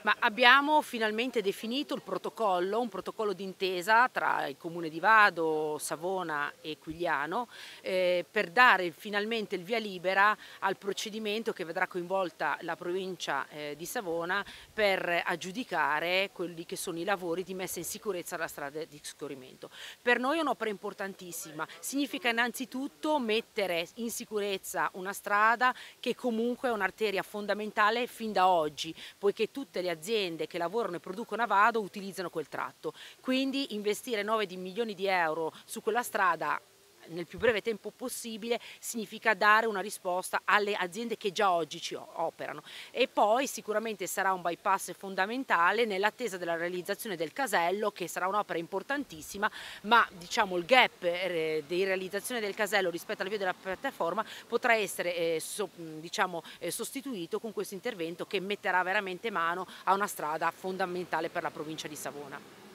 Ma abbiamo finalmente definito il protocollo, un protocollo d'intesa tra il Comune di Vado, Savona e Quigliano, per dare finalmente il via libera al procedimento che vedrà coinvolta la provincia di Savona per aggiudicare quelli che sono i lavori di messa in sicurezza della strada di scorrimento. Per noi è un'opera importantissima, significa innanzitutto mettere in sicurezza una strada che comunque è un'arteria fondamentale fin da oggi, poiché tutte le aziende che lavorano e producono a Vado utilizzano quel tratto. Quindi investire 9 milioni di euro su quella strada nel più breve tempo possibile significa dare una risposta alle aziende che già oggi ci operano, e poi sicuramente sarà un bypass fondamentale nell'attesa della realizzazione del casello, che sarà un'opera importantissima, ma diciamo il gap di realizzazione del casello rispetto alla via della piattaforma potrà essere sostituito con questo intervento che metterà veramente mano a una strada fondamentale per la provincia di Savona.